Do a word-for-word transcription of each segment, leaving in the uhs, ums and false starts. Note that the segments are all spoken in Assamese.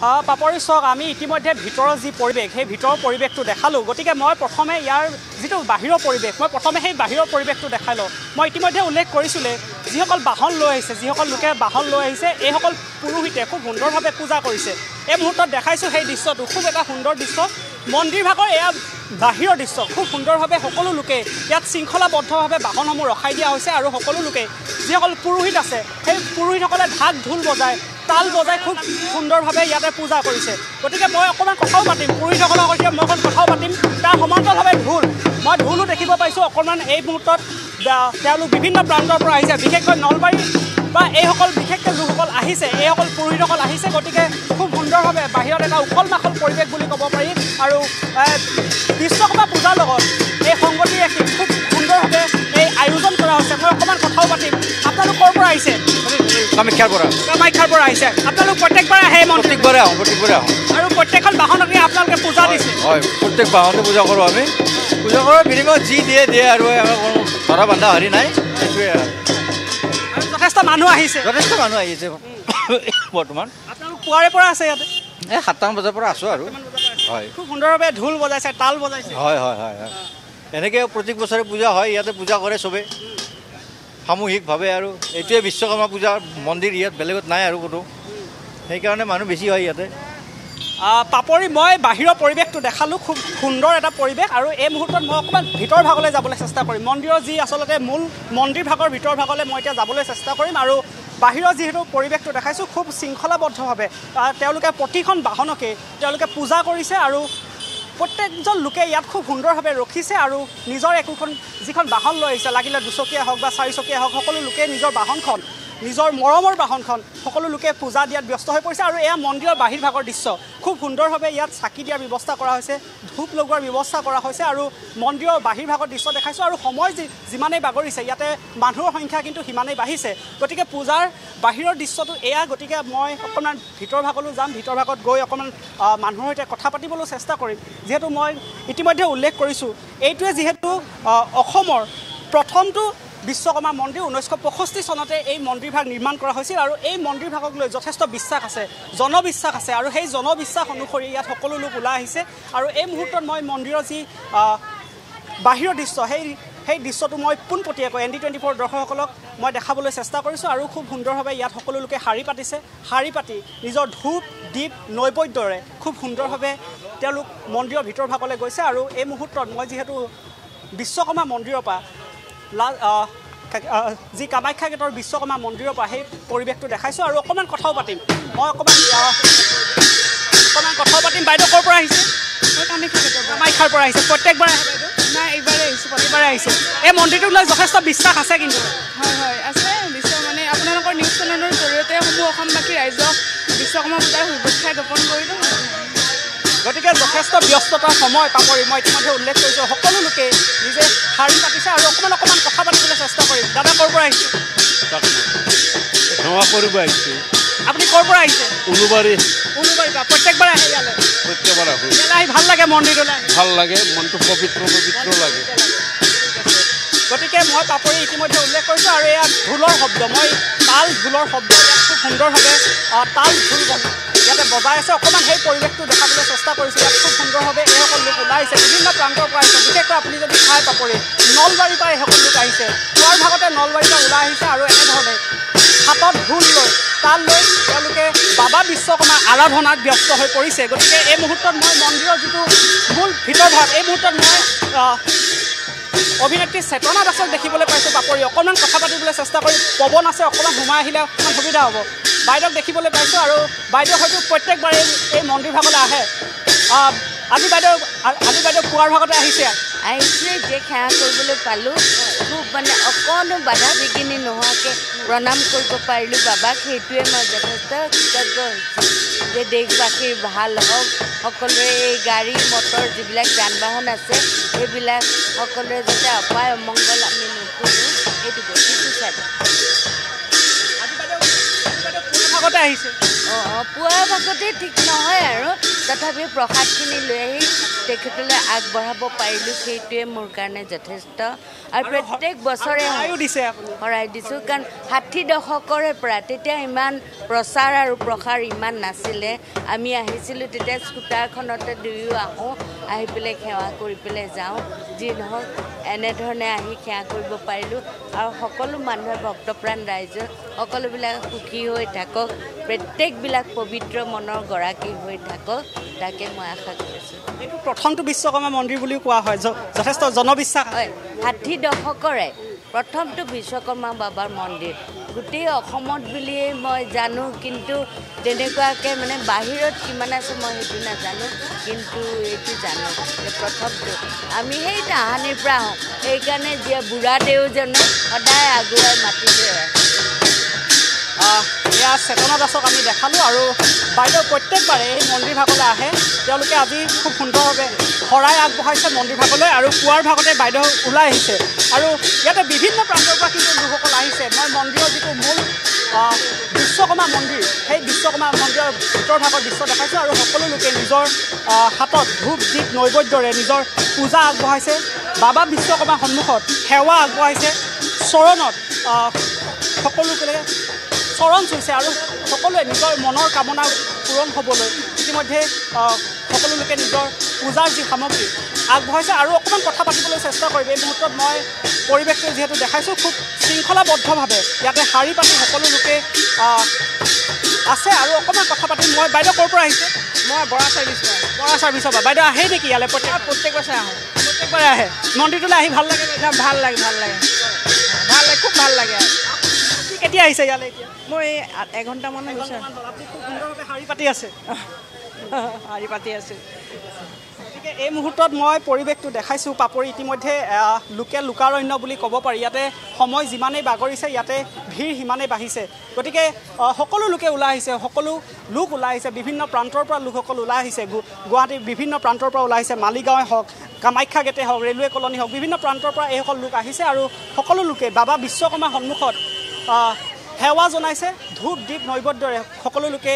পাপৰি চক আমি ইতিমধ্যে ভিতৰৰ যি পৰিৱেশ সেই ভিতৰৰ পৰিৱেশটো দেখালোঁ গতিকে মই প্ৰথমে ইয়াৰ যিটো বাহিৰৰ পৰিৱেশ মই প্ৰথমে সেই বাহিৰৰ পৰিৱেশটো দেখাই লওঁ মই ইতিমধ্যে উল্লেখ কৰিছিলোঁ যিসকল বাহন লৈ আহিছে যিসকল লোকে বাহন লৈ আহিছে এইসকল পুৰোহিতে খুব সুন্দৰভাৱে পূজা কৰিছে এই মুহূৰ্তত দেখাইছোঁ সেই দৃশ্যটো খুব এটা সুন্দৰ দৃশ্য মন্দিৰ ভাগৰ এয়া বাহিৰৰ দৃশ্য খুব সুন্দৰভাৱে সকলো লোকে ইয়াত শৃংখলাবদ্ধভাৱে বাহনসমূহ ৰখাই দিয়া হৈছে আৰু সকলো লোকে যিসকল পুৰোহিত আছে সেই পুৰোহিতসকলে ঢাক ঢোল বজায় তাল বজাই খুব সুন্দৰভাৱে ইয়াতে পূজা কৰিছে গতিকে মই অকণমান কথাও পাতিম পুৰোহিতসকলৰ সৈতে মই অকণ কথাও পাতিম তাৰ সমান্তৰালভাৱে ঢোল মই ঢোলো দেখিব পাইছোঁ অকণমান এই মুহূৰ্তত তেওঁলোক বিভিন্ন প্ৰান্তৰ পৰা আহিছে বিশেষকৈ নলবাৰী বা এইসকল বিশেষকৈ লোকসকল আহিছে এইসকল পুৰোহিতসকল আহিছে গতিকে খুব সুন্দৰভাৱে বাহিৰত এটা উখল মাখল পৰিৱেশ বুলি ক'ব পাৰি আৰু বিশ্বকৰ্মা পূজাৰ লগত এই সংগতি ৰাখি খুব সুন্দৰভাৱে এই আয়োজন কৰা হৈছে মই অকণমান কথাও পাতিম আপোনালোক ক'ৰ পৰা আহিছে কামাখ্যাৰ পৰা কামাখ্যাৰ পৰা আহিছে আপোনালোক প্ৰত্যেকবাৰে আহে প্ৰত্যেকবাৰে আহোঁ প্ৰত্যেকবাৰে আহোঁ আৰু প্ৰত্যেকখন বাহনকে আপোনালোকে পূজা দিছে হয় প্ৰত্যেক বাহনতে পূজা কৰোঁ আমি পূজা কৰাৰ বিনিময়ত যি দিয়ে দিয়ে আৰু আমাৰ কোনো ধৰা বান্ধা হেৰি নাই সেইটোৱে আৰু যথেষ্ট মানুহ আহিছে যথেষ্ট মানুহ আহিছে বৰ্তমান আপোনালোক পুৱাৰে পৰা আছে ইয়াতে এই সাতটামান বজাৰ পৰা আছোঁ আৰু হয় খুব সুন্দৰভাৱে ঢোল বজাইছে তাল বজাইছে হয় হয় হয় হয় এনেকৈ প্ৰত্যেক বছৰে পূজা হয় ইয়াতে পূজা কৰে চবে সামূহিকভাৱে আৰু এইটোৱে বিশ্বকৰ্মা পূজাৰ মন্দিৰ ইয়াত বেলেগত নাই আৰু কোনো সেইকাৰণে মানুহ বেছি হয় ইয়াতে পাপৰি মই বাহিৰৰ পৰিৱেশটো দেখালোঁ খুব সুন্দৰ এটা পৰিৱেশ আৰু এই মুহূৰ্তত মই অকণমান ভিতৰ ভাগলৈ যাবলৈ চেষ্টা কৰিম মন্দিৰৰ যি আচলতে মূল মন্দিৰ ভাগৰ ভিতৰ ভাগলৈ মই এতিয়া যাবলৈ চেষ্টা কৰিম আৰু বাহিৰৰ যিহেতু পৰিৱেশটো দেখাইছোঁ খুব শৃংখলাবদ্ধভাৱে তেওঁলোকে প্ৰতিখন বাহনকে তেওঁলোকে পূজা কৰিছে আৰু প্ৰত্যেকজন লোকে ইয়াত খুব সুন্দৰভাৱে ৰখিছে আৰু নিজৰ একোখন যিখন বাহন লৈ আহিছে লাগিলে দুচকীয়া হওক বা চাৰিচকীয়া হওক সকলো লোকে নিজৰ বাহনখন নিজৰ মৰমৰ বাহনখন সকলো লোকে পূজা দিয়াত ব্যস্ত হৈ পৰিছে আৰু এয়া মন্দিৰৰ বাহিৰ ভাগৰ দৃশ্য খুব সুন্দৰভাৱে ইয়াত চাকি দিয়াৰ ব্যৱস্থা কৰা হৈছে ধূপ লগোৱাৰ ব্যৱস্থা কৰা হৈছে আৰু মন্দিৰৰ বাহিৰ ভাগৰ দৃশ্য দেখাইছোঁ আৰু সময় যি যিমানেই বাগৰিছে ইয়াতে মানুহৰ সংখ্যা কিন্তু সিমানেই বাঢ়িছে গতিকে পূজাৰ বাহিৰৰ দৃশ্যটো এয়া গতিকে মই অকণমান ভিতৰ ভাগলৈ যাম ভিতৰ ভাগত গৈ অকণমান মানুহৰ সৈতে কথা পাতিবলৈ চেষ্টা কৰিম যিহেতু মই ইতিমধ্যে উল্লেখ কৰিছোঁ এইটোৱে যিহেতু অসমৰ প্ৰথমটো বিশ্বকৰ্মা মন্দিৰ ঊনৈছশ পঁয়ষষ্ঠি চনতে এই মন্দিৰভাগ নিৰ্মাণ কৰা হৈছিল আৰু এই মন্দিৰভাগক লৈ যথেষ্ট বিশ্বাস আছে জনবিশ্বাস আছে আৰু সেই জনবিশ্বাস অনুসৰি ইয়াত সকলো লোক ওলাই আহিছে আৰু এই মুহূৰ্তত মই মন্দিৰৰ যি বাহিৰৰ দৃশ্য সেই সেই দৃশ্যটো মই পোনপটীয়াকৈ এন ডি টুৱেণ্টি ফ'ৰ দৰ্শকসকলক মই দেখাবলৈ চেষ্টা কৰিছোঁ আৰু খুব সুন্দৰভাৱে ইয়াত সকলো লোকে শাৰী পাতিছে শাৰী পাতি নিজৰ ধূপ দীপ নৈবেদ্যৰে খুব সুন্দৰভাৱে তেওঁলোক মন্দিৰৰ ভিতৰ ভাগলৈ গৈছে আৰু এই মুহূৰ্তত মই যিহেতু বিশ্বকৰ্মা মন্দিৰৰ পৰা লা যি কামাখ্যা গেটৰ বিশ্বকৰ্মা মন্দিৰৰ পৰা সেই পৰিৱেশটো দেখাইছোঁ আৰু অকণমান কথাও পাতিম মই অকণমান অকণমান কথাও পাতিম বাইদেউ ক'ৰ পৰা আহিছে মই কামাখ্যা গেটৰ কামাখ্যাৰ পৰা আহিছে প্ৰত্যেকবাৰে আহে বাইদেউ নাই এইবাৰে আহিছোঁ প্ৰতিবাৰে আহিছে এই মন্দিৰটোক লৈ যথেষ্ট বিশ্বাস আছে কিন্তু হয় হয় আছে বিশ্ব মানে আপোনালোকৰ নিউজ চেনেলৰ জৰিয়তে সমূহ অসমবাসী ৰাইজক বিশ্বকৰ্মা পূজাৰ শুভেচ্ছা জ্ঞাপন কৰিলোঁ গতিকে যথেষ্ট ব্যস্ততাৰ সময় পাপৰি মই ইতিমধ্যে উল্লেখ কৰিছোঁ সকলো লোকে নিজে শাৰী পাতিছে আৰু অকণমান অকণমান কথা পাতিবলৈ চেষ্টা কৰিম দাদা ক'ৰ পৰা আহিছে আপুনি ক'ৰ পৰা আহিছে উলুবাৰী উলুবাৰীৰ পৰা প্ৰত্যেকবাৰে আহে ইয়ালৈ প্ৰত্যেকবাৰ আহোঁ ইয়ালৈ আহি ভাল লাগে মন্দিৰলৈ ভাল লাগে মনটো পবিত্ৰ পবিত্ৰ লাগে গতিকে মই পাপৰি ইতিমধ্যে উল্লেখ কৰিছোঁ আৰু এয়া ঢোলৰ শব্দ মই তাল ঢোলৰ শব্দ ইয়াত খুব সুন্দৰভাৱে তাল ঢোল ইয়াতে বজাই আছে অকণমান সেই পৰিৱেশটো দেখাবলৈ চেষ্টা কৰিছোঁ ইয়াত খুব সুন্দৰভাৱে এইসকল লোক ওলাই আহিছে বিভিন্ন প্ৰান্তৰ পৰা আহিছে বিশেষকৈ আপুনি যদি চাই পাপৰি নলবাৰীৰ পৰা এইসকল লোক আহিছে পুৱাৰ ভাগতে নলবাৰীৰ পৰা ওলাই আহিছে আৰু এনেধৰণে হাতত ঢোল লৈ তাল লৈ তেওঁলোকে বাবা বিশ্বকৰ্মাৰ আৰাধনাত ব্যস্ত হৈ পৰিছে গতিকে এই মুহূৰ্তত মই মন্দিৰৰ যিটো মূল ভিতৰ ভাগ এই মুহূৰ্তত মই অভিনেত্ৰী চেতনা দাসক দেখিবলৈ পাইছোঁ বাপৰি অকণমান কথা পাতিবলৈ চেষ্টা কৰি পৱন আছে অকণমান সোমাই আহিলে অকণমান সুবিধা হ'ব বাইদেউক দেখিবলৈ পাইছোঁ আৰু বাইদেউ হয়তো প্ৰত্যেকবাৰে এই মন্দিৰ ভাগলৈ আহে আজি বাইদেউ আজি বাইদেউ পুৱাৰ ভাগতে আহিছে আহিছিলে যে সেৱা কৰিবলৈ পালোঁ খুব মানে অকণো বাধা বিঘিনি নোহোৱাকৈ প্ৰণাম কৰিব পাৰিলোঁ বাবাক সেইটোৱে মই যথেষ্ট কৃতজ্ঞ হৈছোঁ যে দেশবাসীৰ ভাল হওক সকলোৰে এই গাড়ী মটৰ যিবিলাক যান বাহন আছে সেইবিলাক সকলোৰে যাতে অপায় অমংগল আমি নকৰোঁ সেইটো গতিটো চাই ভাগতে আহিছে অঁ অঁ পুৱাৰ ভাগতে ঠিক নহয় আৰু তথাপি প্ৰসাদখিনি লৈ আহি তেখেতলৈ আগবঢ়াব পাৰিলোঁ সেইটোৱে মোৰ কাৰণে যথেষ্ট আৰু প্ৰত্যেক বছৰে শৰাই দিছোঁ কাৰণ ষাঠি দশকৰে পৰা তেতিয়া ইমান প্ৰচাৰ আৰু প্ৰসাৰ ইমান নাছিলে আমি আহিছিলোঁ তেতিয়া স্কুটাৰখনতে দুয়ো আহোঁ আহি পেলাই সেৱা কৰি পেলাই যাওঁ যি নহওক এনেধৰণে আহি সেৱা কৰিব পাৰিলোঁ আৰু সকলো মানুহে ভক্তপ্ৰাণ ৰাইজ সকলোবিলাক সুখী হৈ থাকক প্ৰত্যেকবিলাক পবিত্ৰ মনৰ গৰাকী হৈ থাকক তাকে মই আশা কৰিছোঁ এইটো প্ৰথমটো বিশ্বকৰ্মা মন্দিৰ বুলিও কোৱা হয় যথেষ্ট জনবিশ্বাস হয় ষাঠি দশকৰে প্ৰথমটো বিশ্বকৰ্মা বাবাৰ মন্দিৰ গোটেই অসমত বুলিয়ে মই জানো কিন্তু তেনেকুৱাকৈ মানে বাহিৰত কিমান আছে মই সেইটো নাজানো কিন্তু এইটো জানো যে প্ৰথমটো আমি সেই তাহানিৰ পৰা আহোঁ সেইকাৰণে যে বুঢ়া দেউজনে সদায় আগুৱাই মাতিছে এয়া চেতনা দাসক আমি দেখালোঁ আৰু বাইদেউ প্ৰত্যেকবাৰে এই মন্দিৰ ভাগলৈ আহে তেওঁলোকে আজি খুব সুন্দৰভাৱে শৰাই আগবঢ়াইছে মন্দিৰ ভাগলৈ আৰু পুৱাৰ ভাগতে বাইদেউ ওলাই আহিছে আৰু ইয়াতে বিভিন্ন প্ৰান্তৰ পৰা কিন্তু লোকসকল আহিছে মই মন্দিৰৰ যিটো মূল বিশ্বকৰ্মা মন্দিৰ সেই বিশ্বকৰ্মা মন্দিৰৰ ভিতৰ ভাগৰ দৃশ্য দেখাইছোঁ আৰু সকলো লোকে নিজৰ হাতত ধূপ দীপ নৈবেদ্যৰে নিজৰ পূজা আগবঢ়াইছে বাবা বিশ্বকৰ্মাৰ সন্মুখত সেৱা আগবঢ়াইছে চৰণত সকলোকে চৰণ চুইছে আৰু সকলোৱে নিজৰ মনৰ কামনা পূৰণ হ'বলৈ ইতিমধ্যে সকলো লোকে নিজৰ পূজাৰ যি সামগ্ৰী আগবঢ়াইছে আৰু অকণমান কথা পাতিবলৈ চেষ্টা কৰিম এই মুহূৰ্তত মই পৰিৱেশটো যিহেতু দেখাইছোঁ খুব শৃংখলাবদ্ধভাৱে ইয়াতে শাৰী পাতি সকলো লোকে আছে আৰু অকণমান কথা পাতিম মই বাইদেউ ক'ৰ পৰা আহিছে মই বৰা চাৰ্ভিছ বৰা চাৰ্ভিছৰ পৰা বাইদেউ আহে নেকি ইয়ালৈ প্ৰত্যেক প্ৰত্যেক বছৰে আহোঁ প্ৰত্যেকবাৰে আহে মন্দিৰটোলৈ আহি ভাল লাগে ভাল লাগে ভাল লাগে ভাল লাগে খুব ভাল লাগে কেতিয়া আহিছে ইয়ালৈ এতিয়া মই এই এঘণ্টামান হৈছে সুন্দৰভাৱে শাৰী পাতি আছে শাৰী পাতি আছে গতিকে এই মুহূৰ্তত মই পৰিৱেশটো দেখাইছোঁ পাপৰি ইতিমধ্যে লোকে লোকাৰণ্য বুলি ক'ব পাৰি ইয়াতে সময় যিমানেই বাগৰিছে ইয়াতে ভিৰ সিমানেই বাঢ়িছে গতিকে সকলো লোকে ওলাই আহিছে সকলো লোক ওলাই আহিছে বিভিন্ন প্ৰান্তৰ পৰা লোকসকল ওলাই আহিছে গুৱাহাটীৰ বিভিন্ন প্ৰান্তৰ পৰা ওলাই আহিছে মালিগাঁৱে হওক কামাখ্যা গেটে হওক ৰেলৱে কলনী হওক বিভিন্ন প্ৰান্তৰ পৰা এইসকল লোক আহিছে আৰু সকলো লোকে বাবা বিশ্বকৰ্মাৰ সন্মুখত সেৱা জনাইছে ধূপ দীপ নৈবেদ্যৰে সকলো লোকে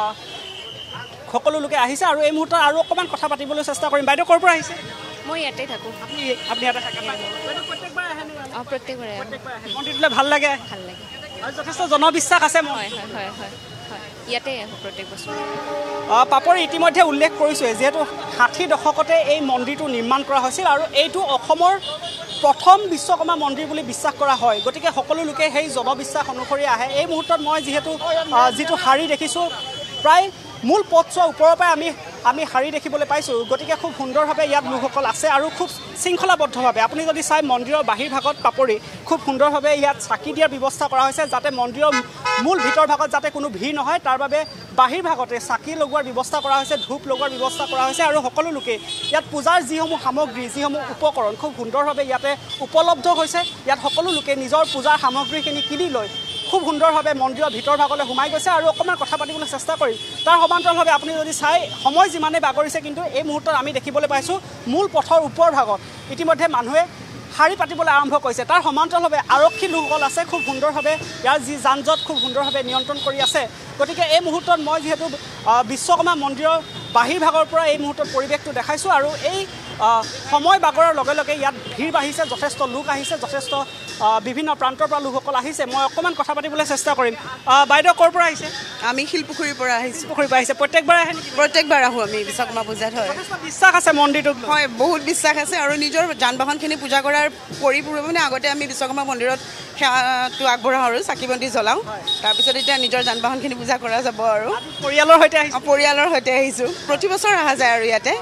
সকলো লোকে আহিছে আৰু এই মুহূৰ্তত আৰু অকণমান কথা পাতিবলৈ চেষ্টা কৰিম বাইদেউ ক'ৰ পৰা আহিছে মই ইয়াতে থাকোঁ আপুনি আপুনি ইয়াতে থাকে প্ৰত্যেকবাৰে আহে অঁ প্ৰত্যেকবাৰে মন্দিৰটোলৈ ভাল লাগে ভাল লাগে আৰু যথেষ্ট জনবিশ্বাস আছে হয় হয় হয় হয় হয় ইয়াতে আহোঁ প্ৰত্যেক বছৰ পাপৰি ইতিমধ্যে উল্লেখ কৰিছোঁৱে যিহেতু ষাঠি দশকতে এই মন্দিৰটো নিৰ্মাণ কৰা হৈছিল আৰু এইটো অসমৰ প্ৰথম বিশ্বকৰ্মা মন্দিৰ বুলি বিশ্বাস কৰা হয় গতিকে সকলো লোকে সেই জনবিশ্বাস অনুসৰি আহে এই মুহূৰ্তত মই যিহেতু যিটো শাৰী দেখিছোঁ প্ৰায় মূল পথছোৱাৰ ওপৰৰ পৰাই আমি আমি শাৰী দেখিবলৈ পাইছোঁ গতিকে খুব সুন্দৰভাৱে ইয়াত লোকসকল আছে আৰু খুব শৃংখলাবদ্ধভাৱে আপুনি যদি চাই মন্দিৰৰ বাহিৰ ভাগত পাপৰি খুব সুন্দৰভাৱে ইয়াত চাকি দিয়াৰ ব্যৱস্থা কৰা হৈছে যাতে মন্দিৰৰ মূল ভিতৰ ভাগত যাতে কোনো ভিৰ নহয় তাৰ বাবে বাহিৰ ভাগতে চাকি লগোৱাৰ ব্যৱস্থা কৰা হৈছে ধূপ লগোৱাৰ ব্যৱস্থা কৰা হৈছে আৰু সকলো লোকে ইয়াত পূজাৰ যিসমূহ সামগ্ৰী যিসমূহ উপকৰণ খুব সুন্দৰভাৱে ইয়াতে উপলব্ধ হৈছে ইয়াত সকলো লোকে নিজৰ পূজাৰ সামগ্ৰীখিনি কিনি লৈ খুব সুন্দৰভাৱে মন্দিৰৰ ভিতৰ ভাগলৈ সোমাই গৈছে আৰু অকণমান কথা পাতিবলৈ চেষ্টা কৰিম তাৰ সমান্তৰালভাৱে আপুনি যদি চাই সময় যিমানে বাগৰিছে কিন্তু এই মুহূৰ্তত আমি দেখিবলৈ পাইছোঁ মূল পথৰ ওপৰ ভাগত ইতিমধ্যে মানুহে শাৰী পাতিবলৈ আৰম্ভ কৰিছে তাৰ সমান্তৰালভাৱে আৰক্ষী লোকসকল আছে খুব সুন্দৰভাৱে ইয়াৰ যি যান জঁট খুব সুন্দৰভাৱে নিয়ন্ত্ৰণ কৰি আছে গতিকে এই মুহূৰ্তত মই যিহেতু বিশ্বকৰ্মা মন্দিৰৰ বাহিৰ ভাগৰ পৰা এই মুহূৰ্তত পৰিৱেশটো দেখাইছোঁ আৰু এই সময় বাগৰাৰ লগে লগে ইয়াত ভিৰ বাঢ়িছে যথেষ্ট লোক আহিছে যথেষ্ট বিভিন্ন প্ৰান্তৰ পৰা লোকসকল আহিছে মই অকণমান কথা পাতিবলৈ চেষ্টা কৰিম বাইদেউ ক'ৰ পৰা আহিছে আমি শিলপুখুৰীৰ পৰা আহিছোঁ পুখুৰীৰ পৰা আহিছে প্ৰত্যেকবাৰে আহে নেকি প্ৰত্যেকবাৰ আহোঁ আমি বিশ্বকৰ্মা পূজাত হয় বিশ্বাস আছে মন্দিৰটোক হয় বহুত বিশ্বাস আছে আৰু নিজৰ যান বাহনখিনি পূজা কৰাৰ পৰিপূৰ্বে মানে আগতে আমি বিশ্বকৰ্মা মন্দিৰত সেৱাটো আগবঢ়াওঁ আৰু চাকি বন্তি জ্বলাওঁ তাৰপিছত এতিয়া নিজৰ যান বাহনখিনি পূজা কৰা যাব আৰু পৰিয়ালৰ সৈতে আহিছোঁ পৰিয়ালৰ সৈতে আহিছোঁ প্ৰতি বছৰ অহা যায় আৰু ইয়াতে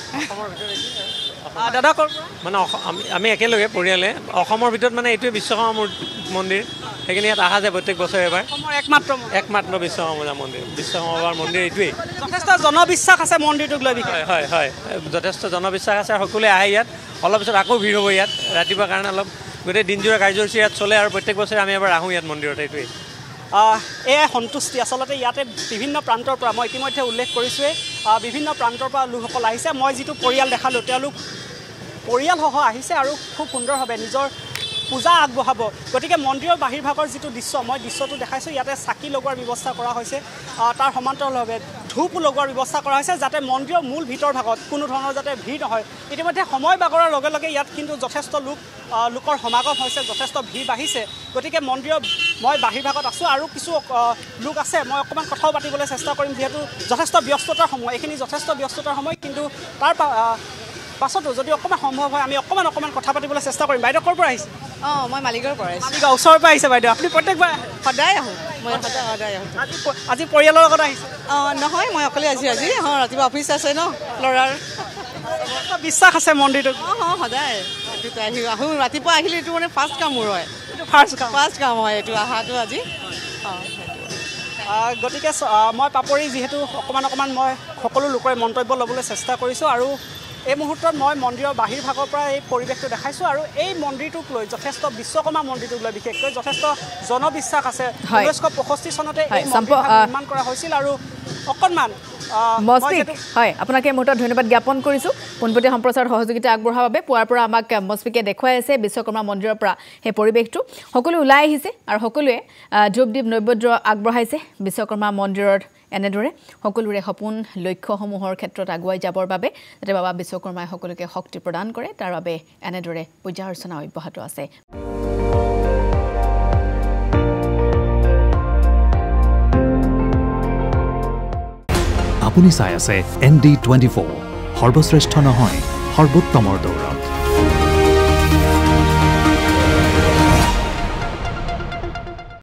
দাদা ক'ৰ মানে আমি আমি একেলগে পৰিয়ালে অসমৰ ভিতৰত মানে এইটোৱে বিশ্বকৰ্মা মন্দিৰ সেইখিনি ইয়াত অহা যায় প্ৰত্যেক বছৰে এবাৰ একমাত্ৰ একমাত্ৰ বিশ্বকৰ্মা পূজা মন্দিৰ বিশ্বকৰ্মাৰ মন্দিৰ এইটোৱেই যথেষ্ট জনবিশ্বাস আছে মন্দিৰটোক লৈ হয় হয় হয় যথেষ্ট জনবিশ্বাস আছে সকলোৱে আহে ইয়াত অলপ পিছত আকৌ ভিৰ হ'ব ইয়াত ৰাতিপুৱাৰ কাৰণে অলপ গোটেই দিনজোৰা কাৰ্যসূচী ইয়াত চলে আৰু প্ৰত্যেক বছৰে আমি এবাৰ আহোঁ ইয়াত মন্দিৰত এইটোৱেই এয়াই সন্তুষ্টি আচলতে ইয়াতে বিভিন্ন প্ৰান্তৰ পৰা মই ইতিমধ্যে উল্লেখ কৰিছোঁৱেই বিভিন্ন প্ৰান্তৰ পৰা লোকসকল আহিছে মই যিটো পৰিয়াল দেখালোঁ তেওঁলোক পৰিয়ালসহ আহিছে আৰু খুব সুন্দৰভাৱে নিজৰ পূজা আগবঢ়াব গতিকে মন্দিৰৰ বাহিৰ ভাগৰ যিটো দৃশ্য মই দৃশ্যটো দেখাইছোঁ ইয়াতে চাকি লগোৱাৰ ব্যৱস্থা কৰা হৈছে তাৰ সমান্তৰালভাৱে ধূপ লগোৱাৰ ব্যৱস্থা কৰা হৈছে যাতে মন্দিৰৰ মূল ভিতৰ ভাগত কোনো ধৰণৰ যাতে ভিৰ নহয় ইতিমধ্যে সময় বাগৰাৰ লগে লগে ইয়াত কিন্তু যথেষ্ট লোক লোকৰ সমাগম হৈছে যথেষ্ট ভিৰ বাঢ়িছে গতিকে মন্দিৰৰ মই বাহিৰ ভাগত আছোঁ আৰু কিছু লোক আছে মই অকণমান কথাও পাতিবলৈ চেষ্টা কৰিম যিহেতু যথেষ্ট ব্যস্ততাৰ সময় এইখিনি যথেষ্ট ব্যস্ততাৰ সময় কিন্তু তাৰ পাছতো যদি অকণমান সম্ভৱ হয় আমি অকণমান অকণমান কথা পাতিবলৈ চেষ্টা কৰিম বাইদেউ ক'ৰ পৰা আহিছে অঁ মই মালিগাঁৱৰ পৰা আহিছোঁ মালিগাঁও ওচৰৰ পৰা আহিছে বাইদেউ আপুনি প্ৰত্যেকবাৰ সদায় আহোঁ মই সদায় সদায় আহোঁ আজি আজি পৰিয়ালৰ লগত আহিছে অঁ নহয় মই অকলে আহিছোঁ আজি অঁ ৰাতিপুৱা অফিচ আছে ন ল'ৰাৰ বিশ্বাস আছে মন্দিৰটোত অঁ অঁ সদায় এইটোতো আহি আহোঁ ৰাতিপুৱা আহিলে এইটো মানে ফাৰ্ষ্ট কাম মোৰ হয় এইটো ফাৰ্ষ্ট কাম ফাৰ্ষ্ট কাম হয় এইটো অহাটো আজি অঁ গতিকে মই পাপৰি যিহেতু অকণমান অকণমান মই সকলো লোকৰে মন্তব্য ল'বলৈ চেষ্টা কৰিছোঁ আৰু এই মুহূৰ্তত মই মন্দিৰৰ বাহিৰ ভাগৰ পৰা এই পৰিৱেশটো দেখাইছোঁ আৰু এই মন্দিৰটোক লৈ যথেষ্ট বিশ্বকৰ্মা মন্দিৰটোক লৈ বিশেষকৈ যথেষ্ট জনবিশ্বাস আছে ঊনৈছশ পঁয়ষষ্ঠি চনতে এই মন্দিৰ নিৰ্মাণ কৰা হৈছিল আৰু অকণমান মস্পিক হয় আপোনাক এই মুহূৰ্তত ধন্যবাদ জ্ঞাপন কৰিছোঁ পোনপটীয়া সম্প্ৰচাৰত সহযোগিতা আগবঢ়োৱাৰ বাবে পুৱাৰ পৰা আমাক মস্পিকে দেখুৱাই আছে বিশ্বকৰ্মা মন্দিৰৰ পৰা সেই পৰিৱেশটো সকলো ওলাই আহিছে আৰু সকলোৱে ধূপ দীপ নৈবেদ্য আগবঢ়াইছে বিশ্বকৰ্মা মন্দিৰত এনেদৰে সকলোৰে সপোন লক্ষ্যসমূহৰ ক্ষেত্ৰত আগুৱাই যাবৰ বাবে যাতে বাবা বিশ্বকৰ্মাই সকলোকে শক্তি প্ৰদান কৰে তাৰ বাবে এনেদৰে পূজা অৰ্চনা অব্যাহত আছে আপুনি চাই আছে এন ডি টুৱেণ্টি ফ'ৰ সৰ্বশ্ৰেষ্ঠ নহয় সৰ্বোত্তমৰ দৌৰ